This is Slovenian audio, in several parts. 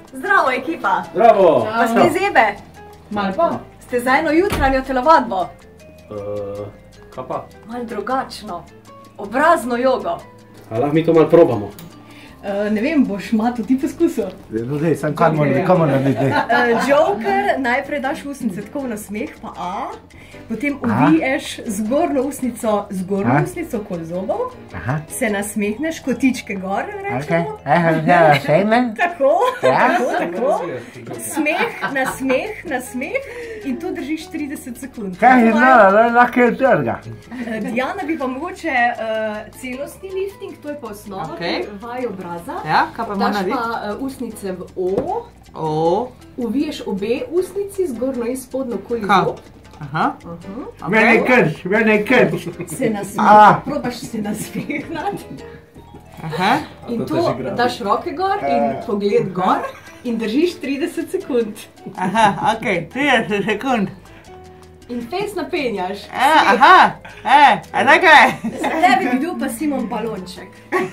Zdravo, ekipa! Zdravo! Vas ne zebe? Mal pa. Ste za eno jutranjo telovadbo? Kaj pa? Mal drugačno. Obrazno jogo. A lahko mi to malo probamo? Ne vem, boš Mato ti poskusil? No dej, sam kam narediti? Joker, najprej daš usnice tako v nasmeh, pa A. Potem uviješ zgornjo usnico okoli zobov. Se nasmehneš, kotičke gor, rečemo. Tako, tako. Smeh, nasmeh in to držiš 30 sekund. Kaj je znala, lahko je trga. Diana bi pa mogoče celostni lifting, to je pa osnova, vaj obraza. Ja, kaj pa mora narediti? Daš pa usnice v O. O. Uviješ obe usnici, zgornjo in spodnjo okoli zob. Aha. Mene krč. Se nasmeh, probaš se nasmehnati. Aha. In to daš roke gor in pogled gor in držiš 30 sekund. Aha, okej, 30 sekund. In fejs napenjaš. Aha, a da kaj? Za tebi bi bil pa Simon balonček.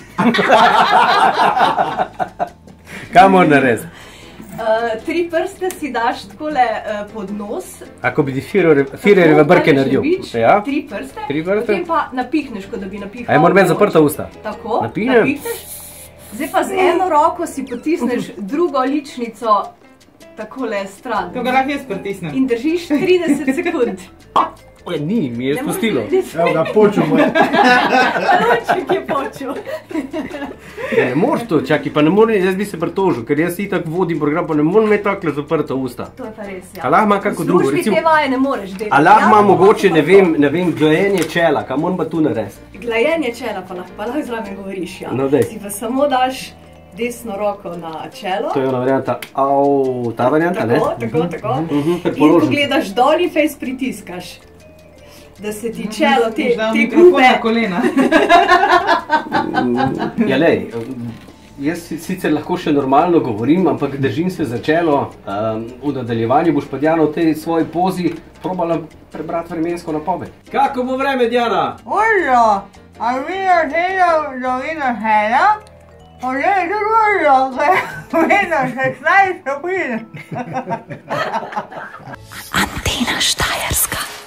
Kaj mora narediti? 3 prste si daš takole pod nos. Ako bi ti firerjeve brke naredil? 3 prste. Potem pa napihneš, kot da bi napihal. A je mora imeti zaprta usta? Tako, Napihnem? napihneš. Zdaj pa z eno roko si potisneš drugo ličnico takole stran. To ga lahko jaz pritisnem. In držiš 30 sekund. Ni, mi je spustilo. Evo ga, počel moj. Balonček je počel. Ne moreš to, čakaj, pa ne morem, jaz bi se pritožil, ker jaz itak vodim program, pa ne morem imeti takle zaprta usta. To je pa res, ja. A lahko ima kako drugo, V službi te vaje ne moreš delati. A lahko ima mogoče, ne vem, glajenje čela, kaj moram pa tu narediti? Glajenje čela pa lahko zraven govoriš, ja. No, dej. Si pa samo daš desno roko na čelo. To je ona varianta, ta varianta, ne? Tako. In pogledaš dol in fejs pritiskaš. Da se ti čelo, te gube. na kolena. Ja, lej, jaz sicer lahko še normalno govorim, ampak držim se za čelo. V nadaljevanju boš pa Diana v tej svoji pozi probala prebrati vremensko napoved. Kako bo vreme, Diana? Oljo, a vidiš dolino Hela? Poglej, tudi oljo, vidiš 16 stopinj. Antena Štajerska.